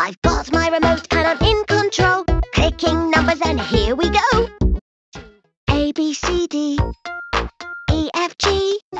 I've got my remote and I'm in control. Clicking numbers and here we go. A, B, C, D, E, F, G.